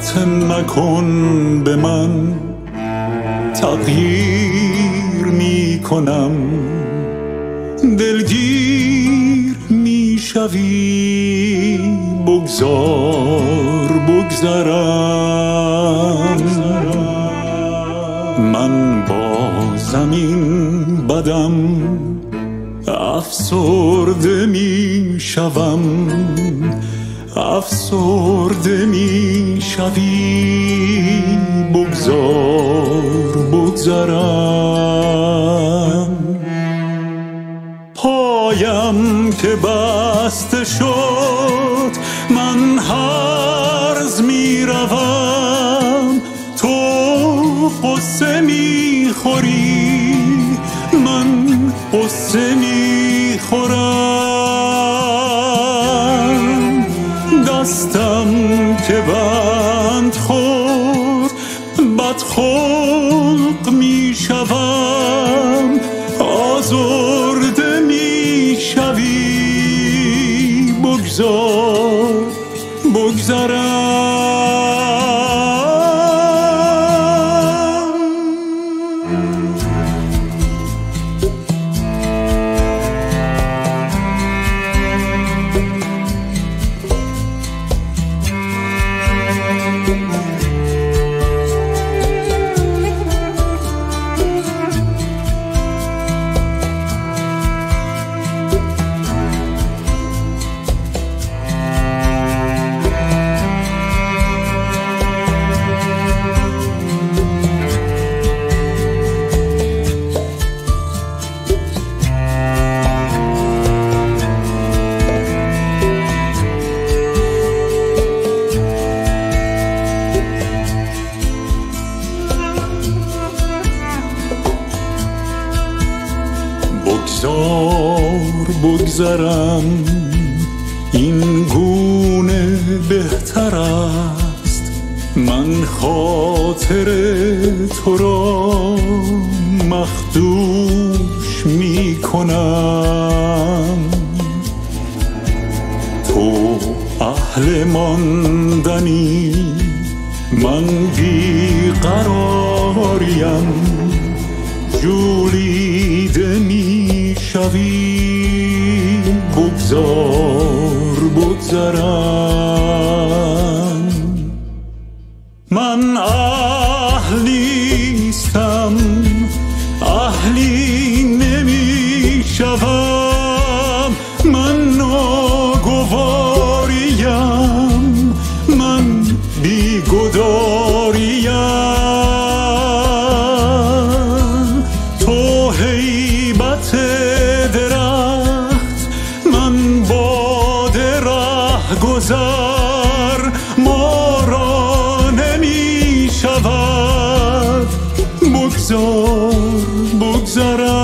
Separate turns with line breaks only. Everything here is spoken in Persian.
ستم مکن به من، تغییر می کنم، دلگیر می شوی، بگذار بگذرم. من با زمین بدم، افسرده می شوم، افسرده می شوی، بگذار بگذرم. پایم که بسته شد، من هرز می روم، تو قصه می خوری، من قصه می خورم. دستم که بند خورد، بدخلق می شوم، آزرده می شوی، بگذار بگذرم. بگذار بگذرم، این گونه بهتر است. من خاطر تو را مخدوش می کنم. تو اهل ماندنی، من بیقراریم، جولیده می شوی، بگذار بگذرم. من اهل نیستم، اهلی نمی شوم، من ناگواریم، من بیگداریم. تو هیبت درخت، من باد رهگذر، ما را نمی شود، بگذار بگذرم.